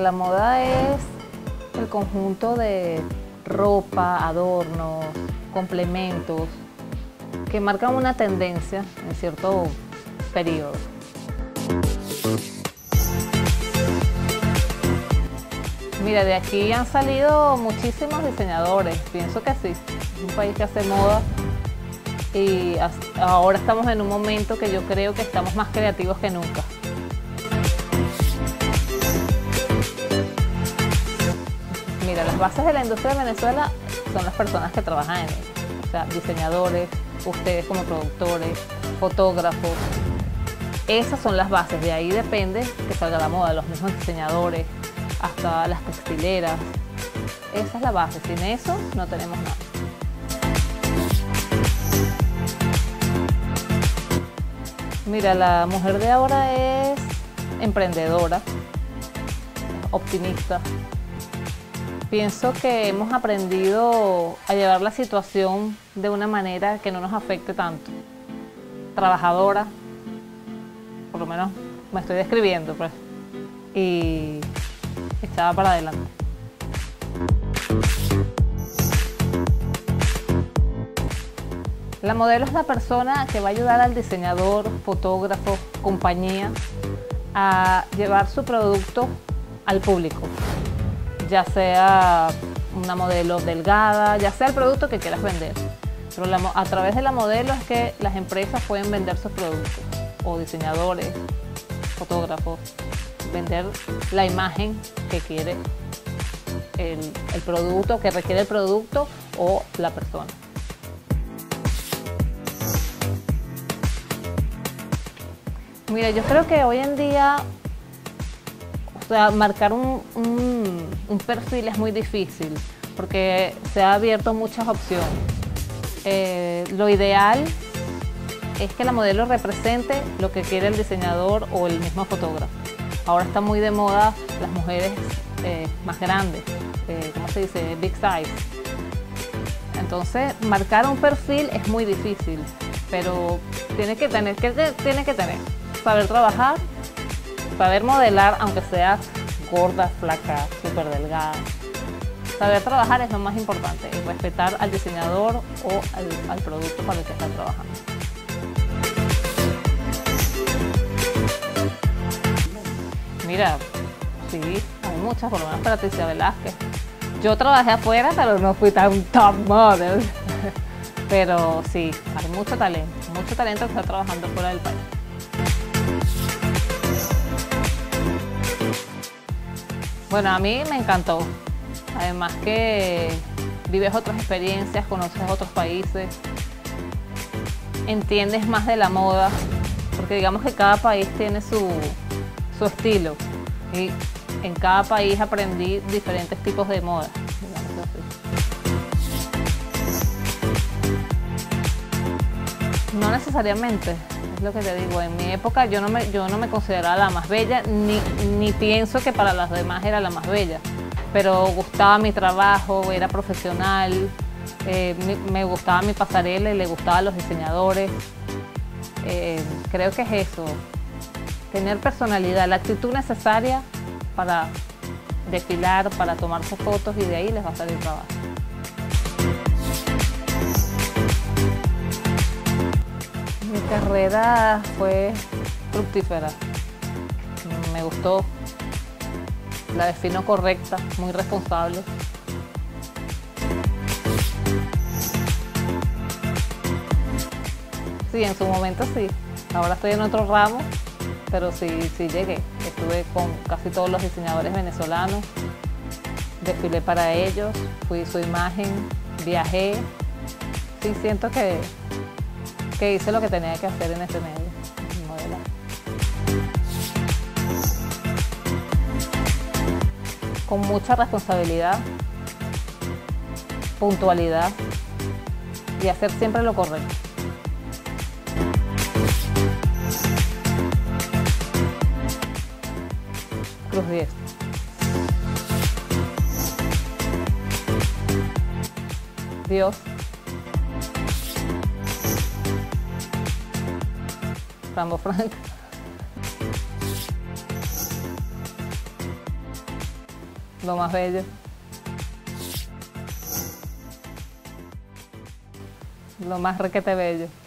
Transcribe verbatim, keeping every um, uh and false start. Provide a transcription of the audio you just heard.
la moda es el conjunto de ropa, adornos, complementos que marcan una tendencia en cierto periodo. Mira, de aquí han salido muchísimos diseñadores, pienso que sí, es un país que hace moda y ahora estamos en un momento que yo creo que estamos más creativos que nunca. Mira, las bases de la industria de Venezuela son las personas que trabajan en ella, o sea, diseñadores, ustedes como productores, fotógrafos. Esas son las bases, de ahí depende que salga la moda, los mismos diseñadores, hasta las textileras. Esa es la base, sin eso no tenemos nada. Mira, la mujer de ahora es emprendedora, optimista. Pienso que hemos aprendido a llevar la situación de una manera que no nos afecte tanto. Trabajadora, por lo menos me estoy describiendo, pues, y echada para adelante. La modelo es la persona que va a ayudar al diseñador, fotógrafo, compañía a llevar su producto al público, ya sea una modelo delgada, ya sea el producto que quieras vender. Pero la, a través de la modelo es que las empresas pueden vender sus productos, o diseñadores, fotógrafos, vender la imagen que quiere el, el producto, que requiere el producto o la persona. Mira, yo creo que hoy en día, o sea, marcar un, un, un perfil es muy difícil porque se ha abierto muchas opciones. Eh, lo ideal es que la modelo represente lo que quiere el diseñador o el mismo fotógrafo. Ahora está muy de moda las mujeres eh, más grandes, eh, ¿cómo se dice? Big size. Entonces, marcar un perfil es muy difícil, pero tiene que tener, ¿qué tiene que tener? Saber trabajar, saber modelar, aunque seas gorda, flaca, súper delgada. Saber trabajar es lo más importante, y respetar al diseñador o al, al producto para el que estás trabajando. Mira, sí, hay muchas, por lo menos Patricia Velázquez. Yo trabajé afuera, pero no fui tan top model. Pero sí, hay mucho talento, mucho talento que está trabajando fuera del país. Bueno, a mí me encantó. Además que vives otras experiencias, conoces otros países, entiendes más de la moda, porque digamos que cada país tiene su, su estilo y en cada país aprendí diferentes tipos de moda. No necesariamente, es lo que te digo, en mi época yo no me, yo no me consideraba la más bella, ni, ni pienso que para las demás era la más bella, pero gustaba mi trabajo, era profesional, eh, me, me gustaba mi pasarela y le gustaban los diseñadores. Eh, creo que es eso, tener personalidad, la actitud necesaria para desfilar, para tomarse fotos y de ahí les va a salir trabajo. Mi carrera fue fructífera, me gustó, la defino correcta, muy responsable. Sí, en su momento sí, ahora estoy en otro ramo, pero sí, sí llegué. Estuve con casi todos los diseñadores venezolanos, desfilé para ellos, fui su imagen, viajé. Sí, siento que, que hice lo que tenía que hacer en este medio, modelar. Con mucha responsabilidad, puntualidad y hacer siempre lo correcto. Cruz diez. Dios. Rambo Franco. Lo más bello. Lo más requete bello.